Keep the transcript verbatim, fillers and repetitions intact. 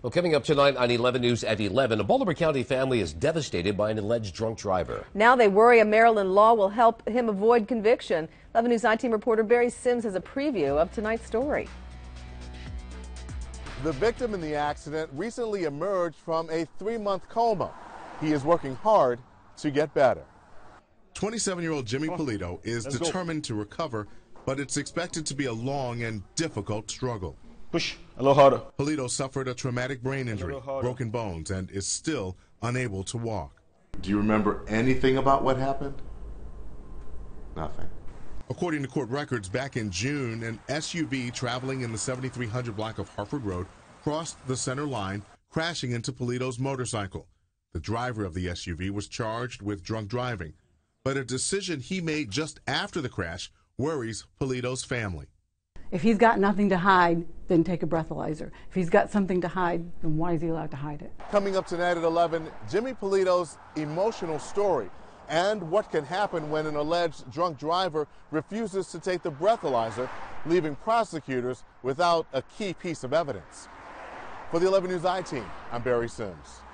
Well, coming up tonight on eleven News at eleven, a Baltimore County family is devastated by an alleged drunk driver. Now they worry a Maryland law will help him avoid conviction. eleven News I-Team reporter Barry Sims has a preview of tonight's story. The victim in the accident recently emerged from a three-month coma. He is working hard to get better. twenty-seven-year-old Jimmy Polito is Let's determined to recover, but it's expected to be a long and difficult struggle. Push a little harder. Polito suffered a traumatic brain injury, harder. broken bones, and is still unable to walk. Do you remember anything about what happened? Nothing. According to court records, back in June, an S U V traveling in the seventy-three hundred block of Harford Road crossed the center line, crashing into Polito's motorcycle. The driver of the S U V was charged with drunk driving, but a decision he made just after the crash worries Polito's family. If he's got nothing to hide, then take a breathalyzer. If he's got something to hide, then why is he allowed to hide it? Coming up tonight at eleven, Jimmy Polito's emotional story and what can happen when an alleged drunk driver refuses to take the breathalyzer, leaving prosecutors without a key piece of evidence. For the eleven News I-Team, I'm Barry Sims.